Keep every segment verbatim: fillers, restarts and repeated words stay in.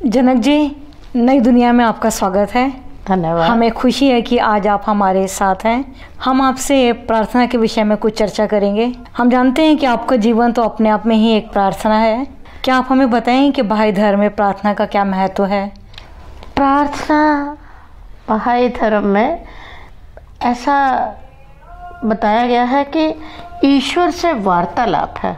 जनक जी, नई दुनिया में आपका स्वागत है। धन्यवाद। हमें खुशी है कि आज आप हमारे साथ हैं। हम आपसे प्रार्थना के विषय में कुछ चर्चा करेंगे। हम जानते हैं कि आपका जीवन तो अपने आप में ही एक प्रार्थना है। क्या आप हमें बताएं कि बहाई धर्म में प्रार्थना का क्या महत्व है? प्रार्थना बहाई धर्म में ऐसा बताया गया है कि ईश्वर से वार्तालाप है।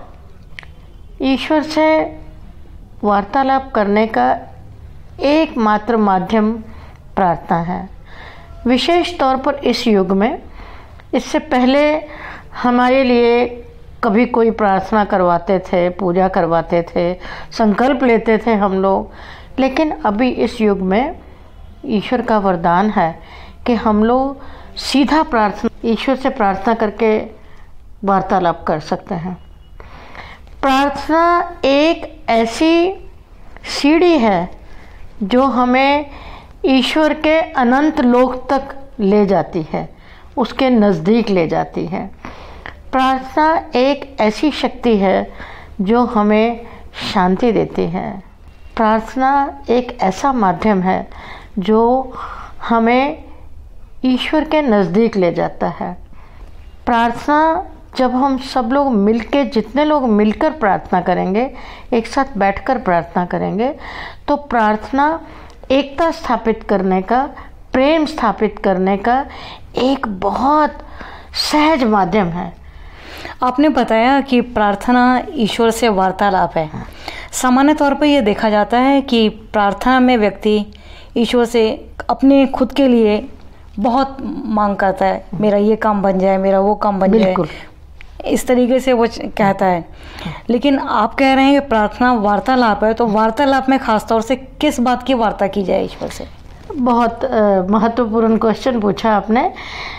ईश्वर से वार्तालाप करने का एकमात्र माध्यम प्रार्थना है। विशेष तौर पर इस युग में, इससे पहले हमारे लिए कभी कोई प्रार्थना करवाते थे, पूजा करवाते थे, संकल्प लेते थे हम लोग, लेकिन अभी इस युग में ईश्वर का वरदान है कि हम लोग सीधा प्रार्थना ईश्वर से प्रार्थना करके वार्तालाप कर सकते हैं। प्रार्थना एक ऐसी सीढ़ी है जो हमें ईश्वर के अनंत लोक तक ले जाती है, उसके नज़दीक ले जाती है। प्रार्थना एक ऐसी शक्ति है जो हमें शांति देती है। प्रार्थना एक ऐसा माध्यम है जो हमें ईश्वर के नज़दीक ले जाता है। प्रार्थना जब हम सब लोग मिलके, जितने लोग मिलकर प्रार्थना करेंगे, एक साथ बैठकर प्रार्थना करेंगे, तो प्रार्थना एकता स्थापित करने का, प्रेम स्थापित करने का एक बहुत सहज माध्यम है। आपने बताया कि प्रार्थना ईश्वर से वार्तालाप है। सामान्य तौर पर यह देखा जाता है कि प्रार्थना में व्यक्ति ईश्वर से अपने खुद के लिए बहुत मांग करता है, मेरा ये काम बन जाए, मेरा वो काम बन जाए, इस तरीके से वो कहता है। लेकिन आप कह रहे हैं कि प्रार्थना वार्तालाप है, तो वार्तालाप में खास तौर से किस बात की वार्ता की जाए ईश्वर से? बहुत महत्वपूर्ण क्वेश्चन पूछा आपने।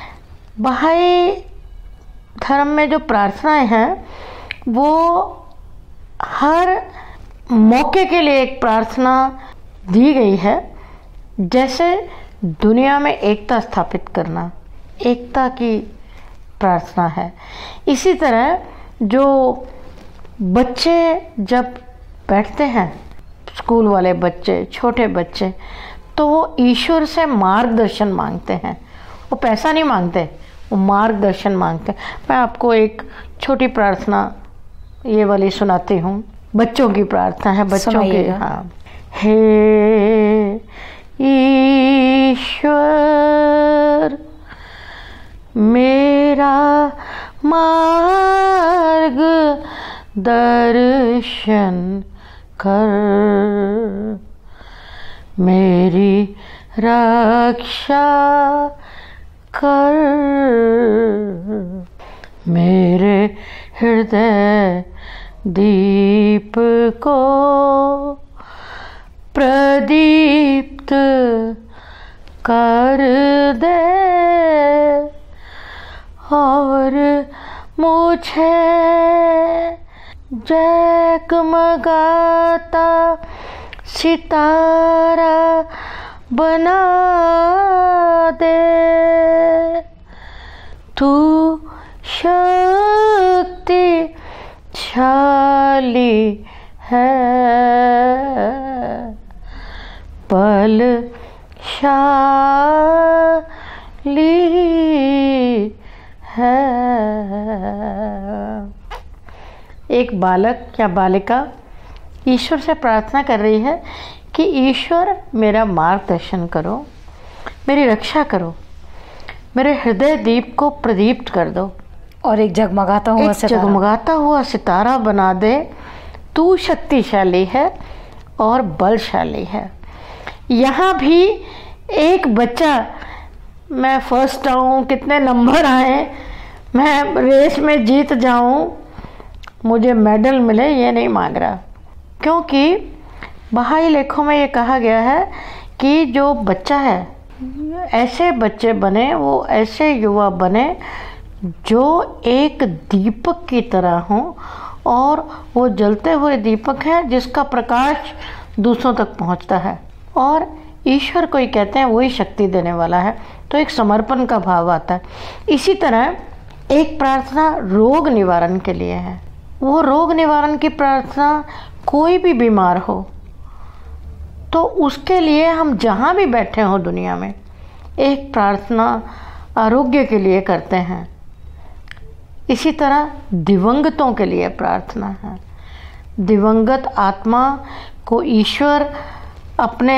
बहाई धर्म में जो प्रार्थनाएं हैं वो हर मौके के लिए एक प्रार्थना दी गई है। जैसे दुनिया में एकता स्थापित करना, एकता की प्रार्थना है। इसी तरह जो बच्चे जब बैठते हैं, स्कूल वाले बच्चे, छोटे बच्चे, तो वो ईश्वर से मार्गदर्शन मांगते हैं। वो पैसा नहीं मांगते, वो मार्गदर्शन मांगते हैं। मैं आपको एक छोटी प्रार्थना ये वाली सुनाती हूँ। बच्चों की प्रार्थना है, बच्चों की। हाँ। हे ईश्वर मेरा मार्ग दर्शन कर, मेरी रक्षा कर, मेरे हृदय दीप को प्रदीप्त कर दे और मुझे जगमगाता सितारा बना दे। तू शक्तिशाली है, बलशाली है। एक बालक या बालिका ईश्वर से प्रार्थना कर रही है कि ईश्वर मेरा मार्गदर्शन करो, मेरी रक्षा करो, मेरे हृदय दीप को प्रदीप्त कर दो और एक जगमगाता हुआ एक जगमगाता हुआ सितारा बना दे। तू शक्तिशाली है और बलशाली है। यहाँ भी एक बच्चा, मैं फर्स्ट आऊँ, कितने नंबर आए, मैं रेस में जीत जाऊँ, मुझे मेडल मिले, ये नहीं मांग रहा। क्योंकि बहाई लेखों में ये कहा गया है कि जो बच्चा है, ऐसे बच्चे बने, वो ऐसे युवा बने जो एक दीपक की तरह हों, और वो जलते हुए दीपक है जिसका प्रकाश दूसरों तक पहुंचता है। और ईश्वर को ही कहते हैं, वही शक्ति देने वाला है। तो एक समर्पण का भाव आता है। इसी तरह एक प्रार्थना रोग निवारण के लिए है। वो रोग निवारण की प्रार्थना, कोई भी बीमार हो, तो उसके लिए हम जहाँ भी बैठे हों दुनिया में, एक प्रार्थना आरोग्य के लिए करते हैं। इसी तरह दिवंगतों के लिए प्रार्थना है। दिवंगत आत्मा को ईश्वर अपने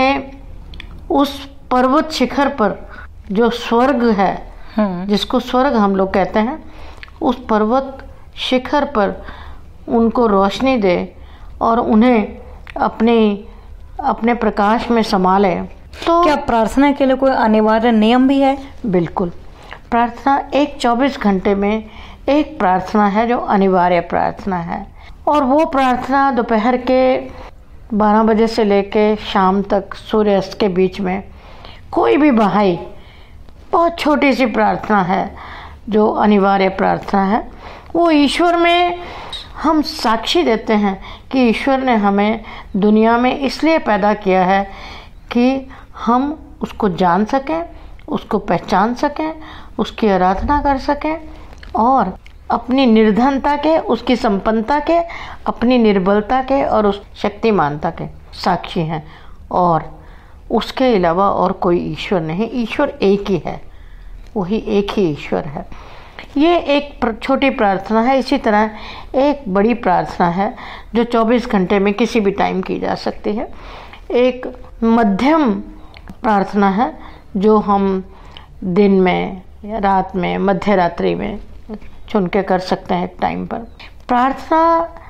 उस पर्वत शिखर पर, जो स्वर्ग है, जिसको स्वर्ग हम लोग कहते हैं, उस पर्वत शिखर पर उनको रोशनी दे और उन्हें अपने अपने प्रकाश में संभाले। तो क्या प्रार्थना के लिए कोई अनिवार्य नियम भी है? बिल्कुल। प्रार्थना एक चौबीस घंटे में एक प्रार्थना है जो अनिवार्य प्रार्थना है, और वो प्रार्थना दोपहर के बारह बजे से लेके शाम तक सूर्यास्त के बीच में कोई भी बहाई, बहुत छोटी सी प्रार्थना है जो अनिवार्य प्रार्थना है। वो ईश्वर में हम साक्षी देते हैं कि ईश्वर ने हमें दुनिया में इसलिए पैदा किया है कि हम उसको जान सकें, उसको पहचान सकें, उसकी आराधना कर सकें और अपनी निर्धनता के, उसकी संपन्नता के, अपनी निर्बलता के और उस शक्तिमानता के साक्षी हैं। और उसके अलावा और कोई ईश्वर नहीं, ईश्वर एक ही है, वही एक ही ईश्वर है। ये एक छोटी प्रार्थना है। इसी तरह एक बड़ी प्रार्थना है जो चौबीस घंटे में किसी भी टाइम की जा सकती है। एक मध्यम प्रार्थना है जो हम दिन में या रात में, मध्य रात्रि में चुन के कर सकते हैं एक टाइम पर। प्रार्थना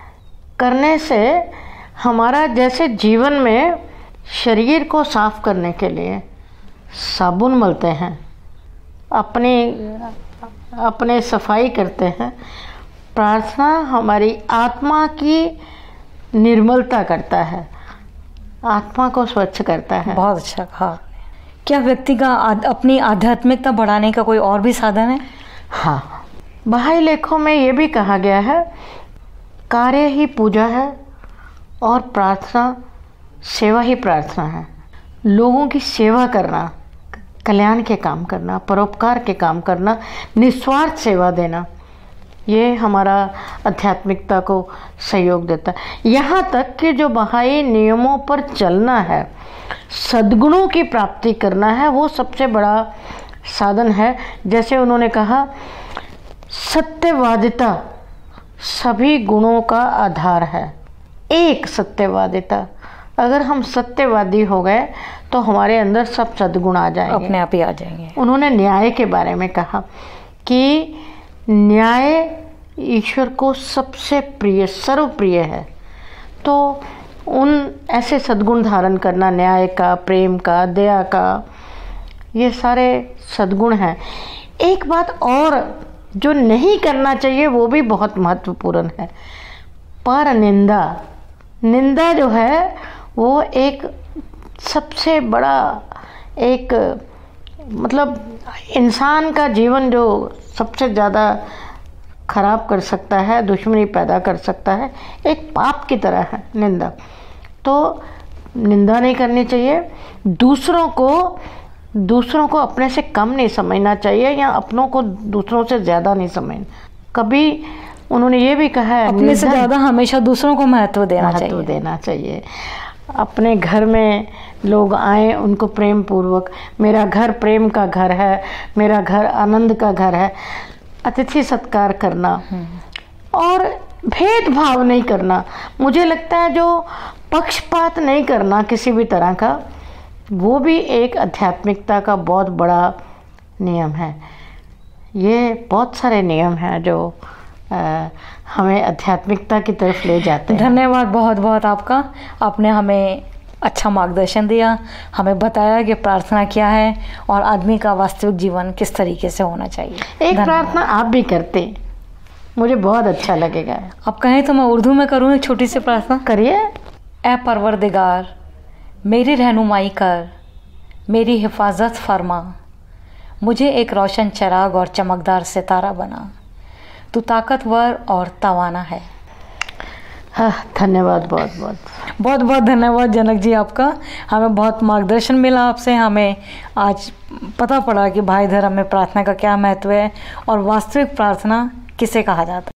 करने से हमारा, जैसे जीवन में शरीर को साफ करने के लिए साबुन मलते हैं, अपने अपने सफाई करते हैं, प्रार्थना हमारी आत्मा की निर्मलता करता है, आत्मा को स्वच्छ करता है। बहुत अच्छा कहा। क्या व्यक्ति का आद, अपनी आध्यात्मिकता बढ़ाने का कोई और भी साधन है? हाँ, बहाई लेखों में ये भी कहा गया है, कार्य ही पूजा है और प्रार्थना सेवा ही प्रार्थना है। लोगों की सेवा करना, कल्याण के काम करना, परोपकार के काम करना, निस्वार्थ सेवा देना, ये हमारा आध्यात्मिकता को सहयोग देता है। यहाँ तक कि जो बहाई नियमों पर चलना है, सद्गुणों की प्राप्ति करना है, वो सबसे बड़ा साधन है। जैसे उन्होंने कहा, सत्यवादिता सभी गुणों का आधार है। एक सत्यवादिता, अगर हम सत्यवादी हो गए तो हमारे अंदर सब सद्गुण आ जाएंगे, अपने आप ही आ जाएंगे। उन्होंने न्याय के बारे में कहा कि न्याय ईश्वर को सबसे प्रिय, सर्वप्रिय है। तो उन ऐसे सद्गुण धारण करना, न्याय का, प्रेम का, दया का, ये सारे सद्गुण हैं। एक बात और जो नहीं करना चाहिए वो भी बहुत महत्वपूर्ण है, पर निंदा। निंदा जो है वो एक सबसे बड़ा, एक मतलब इंसान का जीवन जो सबसे ज़्यादा खराब कर सकता है, दुश्मनी पैदा कर सकता है, एक पाप की तरह है निंदा। तो निंदा नहीं करनी चाहिए। दूसरों को दूसरों को अपने से कम नहीं समझना चाहिए, या अपनों को दूसरों से ज़्यादा नहीं समझना। कभी उन्होंने ये भी कहा है, अपने से ज़्यादा हमेशा दूसरों को महत्व देना चाहिए। महत्व देना चाहिए। अपने घर में लोग आए, उनको प्रेम पूर्वक, मेरा घर प्रेम का घर है, मेरा घर आनंद का घर है, अतिथि सत्कार करना और भेदभाव नहीं करना। मुझे लगता है जो पक्षपात नहीं करना किसी भी तरह का, वो भी एक आध्यात्मिकता का बहुत बड़ा नियम है। ये बहुत सारे नियम हैं जो आ, हमें आध्यात्मिकता की तरफ ले जाते हैं। धन्यवाद बहुत बहुत आपका। आपने हमें अच्छा मार्गदर्शन दिया, हमें बताया कि प्रार्थना क्या है और आदमी का वास्तविक जीवन किस तरीके से होना चाहिए। एक प्रार्थना आप भी करते, मुझे बहुत अच्छा लगेगा। आप कहें तो मैं उर्दू में करूँ एक छोटी सी प्रार्थना? करिए। ए परवरदिगार, मेरी रहनुमाई कर, मेरी हिफाजत फरमा, मुझे एक रोशन चिराग और चमकदार सितारा बना, तू ताकतवर और तवाना है। हाँ, धन्यवाद, बहुत बहुत बहुत बहुत धन्यवाद जनक जी आपका। हमें बहुत मार्गदर्शन मिला आपसे, हमें आज पता पड़ा कि भाई धर्म में प्रार्थना का क्या महत्व है और वास्तविक प्रार्थना किसे कहा जाता है।